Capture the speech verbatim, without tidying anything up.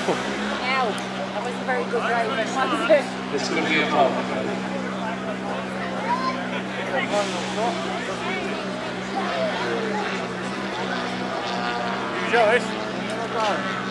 Ow, that wasn't very good driving, was it? This is going to be a problem. Joyce?